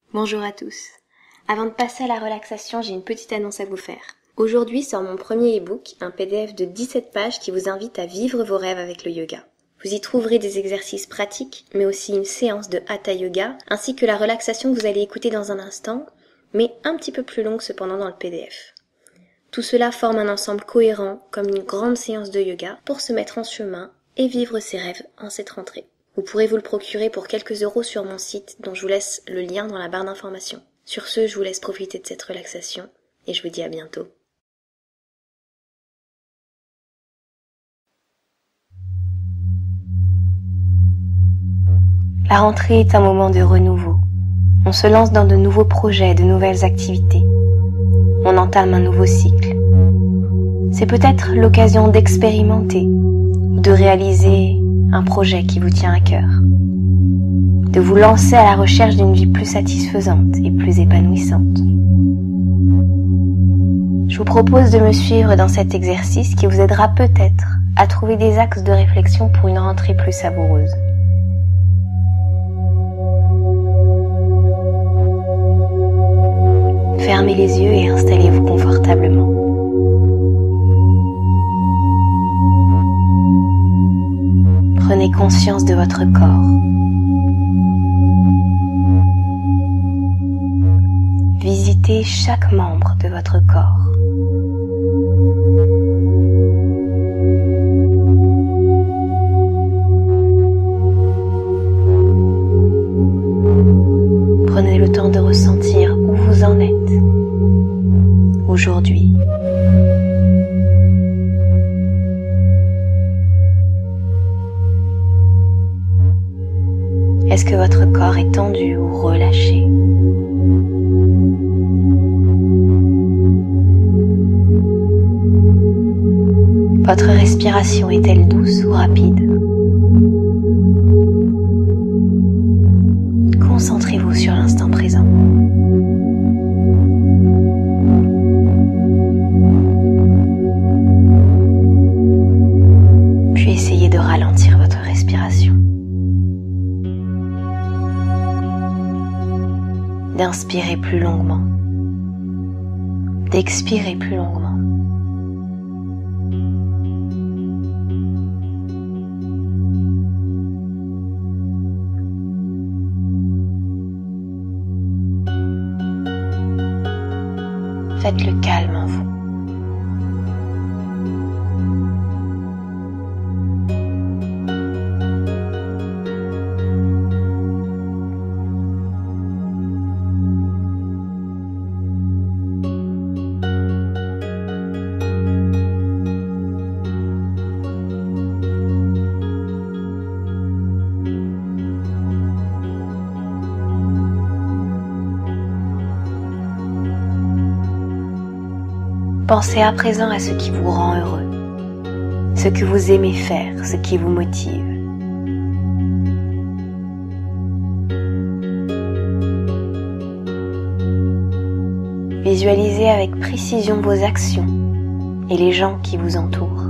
Bonjour à tous. Avant de passer à la relaxation, j'ai une petite annonce à vous faire. Aujourd'hui sort mon premier e-book, un PDF de 17 pages qui vous invite à vivre vos rêves avec le yoga. Vous y trouverez des exercices pratiques, mais aussi une séance de Hatha Yoga, ainsi que la relaxation que vous allez écouter dans un instant, mais un petit peu plus longue cependant dans le PDF. Tout cela forme un ensemble cohérent, comme une grande séance de yoga, pour se mettre en chemin et vivre ses rêves en cette rentrée. Vous pourrez vous le procurer pour quelques euros sur mon site, dont je vous laisse le lien dans la barre d'information. Sur ce, je vous laisse profiter de cette relaxation, et je vous dis à bientôt. La rentrée est un moment de renouveau. On se lance dans de nouveaux projets, de nouvelles activités. On entame un nouveau cycle. C'est peut-être l'occasion d'expérimenter ou de réaliser un projet qui vous tient à cœur. De vous lancer à la recherche d'une vie plus satisfaisante et plus épanouissante. Je vous propose de me suivre dans cet exercice qui vous aidera peut-être à trouver des axes de réflexion pour une rentrée plus savoureuse. Fermez les yeux et installez-vous confortablement. Prenez conscience de votre corps. Visitez chaque membre de votre corps. Prenez le temps de ressentir où vous en êtes aujourd'hui. Est-ce que votre corps est tendu ou relâché? Votre respiration est-elle douce ou rapide? Concentrez-vous sur l'instant présent. Puis essayez de ralentir votre respiration. D'inspirer plus longuement, d'expirer plus longuement. Faites le calme en vous. Pensez à présent à ce qui vous rend heureux, ce que vous aimez faire, ce qui vous motive. Visualisez avec précision vos actions et les gens qui vous entourent.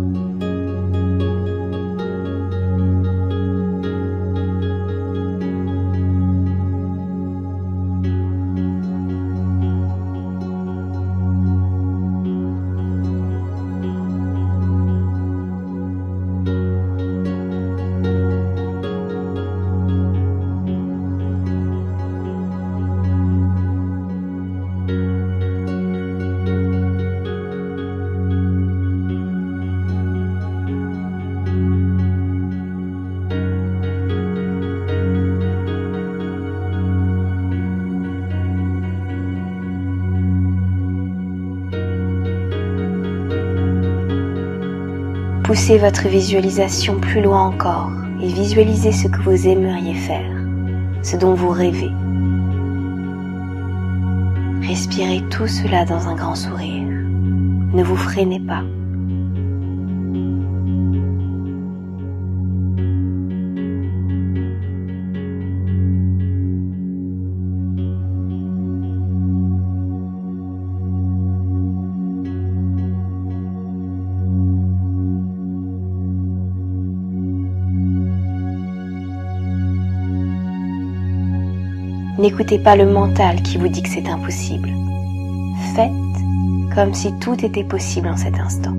Poussez votre visualisation plus loin encore et visualisez ce que vous aimeriez faire, ce dont vous rêvez. Respirez tout cela dans un grand sourire. Ne vous freinez pas. N'écoutez pas le mental qui vous dit que c'est impossible. Faites comme si tout était possible en cet instant.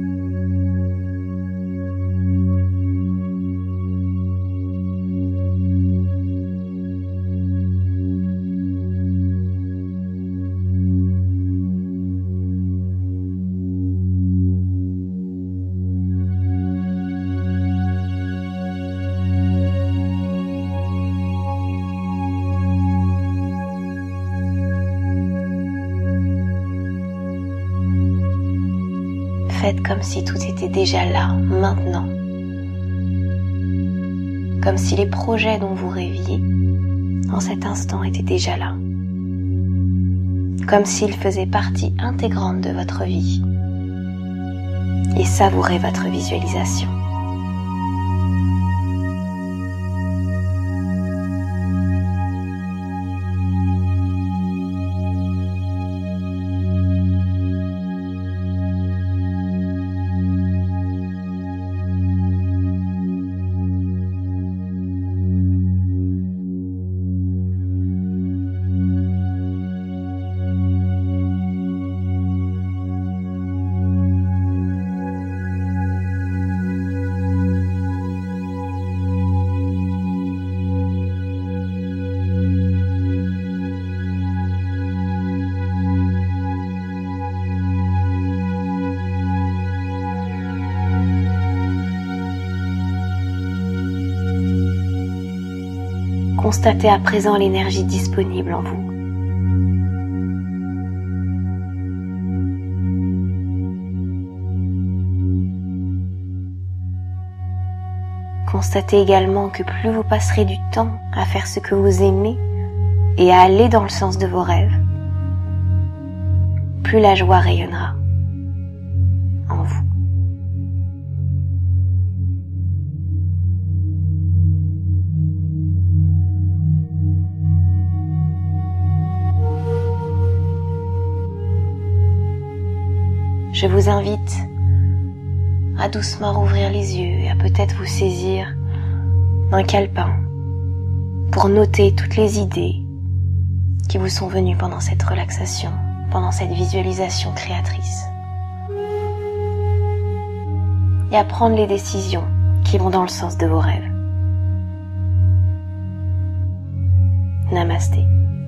Faites comme si tout était déjà là, maintenant. Comme si les projets dont vous rêviez, en cet instant, étaient déjà là. Comme s'ils faisaient partie intégrante de votre vie. Et savourez votre visualisation. Constatez à présent l'énergie disponible en vous. Constatez également que plus vous passerez du temps à faire ce que vous aimez et à aller dans le sens de vos rêves, plus la joie rayonnera en vous. Je vous invite à doucement rouvrir les yeux et à peut-être vous saisir d'un calepin pour noter toutes les idées qui vous sont venues pendant cette relaxation, pendant cette visualisation créatrice. Et à prendre les décisions qui vont dans le sens de vos rêves. Namasté.